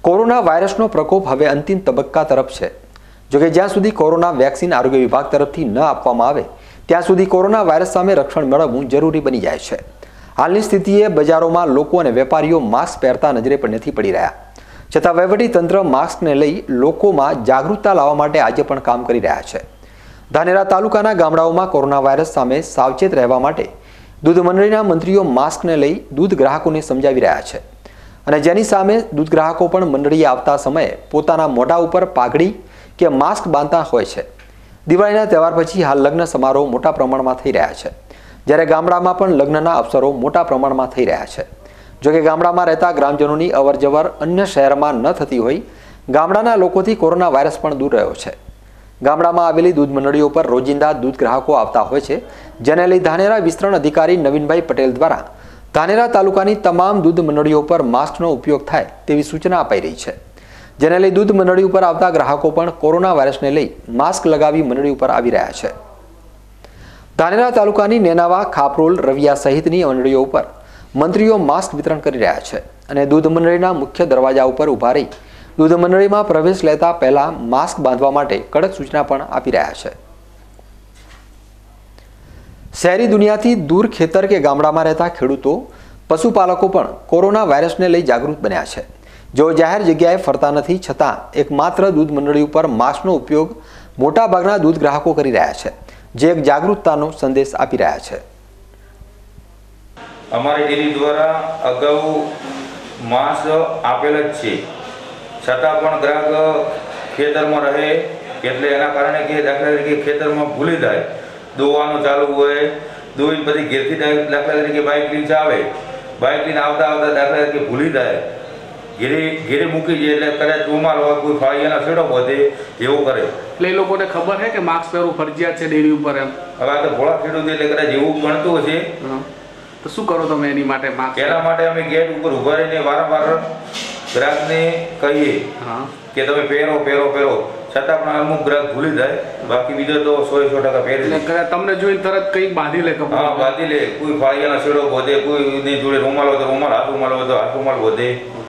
Corona વાયરસનો પ્રકોપ હવે અંતિમ તબક્કા તરફ છે। જોકે જ્યાં સુધી કોરોના વેક્સિન આરોગ્ય વિભાગ તરફથી ન આપવામાં આવે ત્યાં સુધી કોરોના વાયરસ સામે રક્ષણ મેળવવું જરૂરી બની જાય છે। હાલની સ્થિતિએ બજારોમાં લોકો અને વેપારીઓ માસ્ક પહેરતા નજરે પણ નથી પડી રહ્યા, છતાં વહીવટી તંત્ર માસ્કને લઈ લોકોમાં જાગૃતતા લાવવા માટે આજે પણ કામ કરી રહ્યા છે। ધાનેરા તાલુકાના ગામડાઓમાં કોરોના વાયરસ સામે સાવચેત રહેવા માટે દૂધ મંડળીના મંત્રીઓ માસ્કને લઈ દૂધ ગ્રાહકોને સમજાવી રહ્યા છે અને જેની સામે દૂધ ગ્રાહકો પણ મંડળીએ આવતા સમયે પોતાના મોઢા ઉપર પાઘડી કે માસ્ક બાંધતા હોય છે। દિવાળીના તહેવાર પછી હાલ લગ્ન સમારોહ મોટા પ્રમાણમાં થઈ રહ્યા છે, જ્યારે ગામડામાં પણ લગ્નના અવસરો મોટા પ્રમાણમાં થઈ રહ્યા છે। જોકે ગામડામાં રહેતા ગ્રામજનોની અવરજવર અન્ય શહેરમાં ન થતી હોય ગામડાના લોકોથી કોરોના વાયરસ પણ દૂર રહ્યો છે। ગામડામાં આવેલી દૂધ મંડળીઓ પર રોજિંદા દૂધ ગ્રાહકો આવતા હોય છે, જેને લઈ ધાનેરા વિસ્તરણ અધિકારી નવીનભાઈ પટેલ દ્વારા ધાનેરા તાલુકાની તમામ દૂધ મંડળીઓ પર માસ્કનો ઉપયોગ થાય તેવી સૂચના અપાઈ રહી છે, જેને લઈ દૂધ મંડળી ઉપર આવતા ગ્રાહકો પણ કોરોના વાયરસને લઈ માસ્ક લગાવી મંડળી ઉપર આવી રહ્યા છે। ધાનેરા તાલુકાની નેનાવા, ખાપરોલ, રવિયા સહિતની મંડળીઓ ઉપર મંત્રીઓ માસ્ક વિતરણ કરી રહ્યા છે અને દૂધ મંડળીના મુખ્ય દરવાજા ઉપર ઊભા રહી દૂધ મંડળીમાં પ્રવેશ લેતા પહેલા માસ્ક બાંધવા માટે કડક સૂચના પણ આપી રહ્યા છે। શહેરી દુનિયાથી દૂર ખેતર કે ગામડામાં રહેતા ખેડૂતો, પશુપાલકો પણ કોરોના વાયરસને લઈ જાગૃત બન્યા છે। જેઓ જાહેર જગ્યાએ ફરતા નથી, છતાં એકમાત્ર દૂધ મંડળી ઉપર માસ્કનો ઉપયોગ મોટાભાગના દૂધ ગ્રાહકો કરી રહ્યા છે, જે એક જાગૃતતાનો સંદેશ આપી રહ્યા છે। અમારી ડેરી દ્વારા અગાઉ માસ્ક આપેલ જ છે, છતાં પણ ગ્રાહક ખેતરમાં રહે એટલે એના કારણે કે દાખલા તરીકે ખેતરમાં ભૂલી જાય, દોવાનું ચાલુ હોય, દોઈ બધી ઘેરથી દાખલા તરીકે બાઇક લઈને આવે, બાઇક લઈને આવતા દાખલા તરીકે ભૂલી જાય, ઘેરે મૂકી જાય એટલે કદાચ રૂમાલ હોય, કોઈ ફાળિયાનો છેડો વધે એવું કરે। એટલે એ લોકોને ખબર છે કે માસ્ક પહેરવું ફરજિયાત છે ડેરી ઉપર એમ? હવે આ તો ભોળા ખેડૂત એટલે કદાચ એવું ગણતું હશે તો શું કરો તમે એની માટે? માસ્ક એના માટે અમે ગેટ ઉપર ઉભા રહીને વારંવાર ગ્રાહકને કહીએ કે તમે પહેરો પહેરો પહેરો, છતાં પણ અમુક ગ્રાહક ભૂલી જાય, બાકી બીજો તો 100% પહેરે। તમને જોઈને તરત કંઈક બાંધી લે? હા, બાંધી લે, કોઈ ફાળિયાનો છેડો વધે, કોઈ જોડે રૂમાલ હોય તો રૂમાલ, હાથ રૂમાલ હોય તો હાથ રૂમાલ વધે।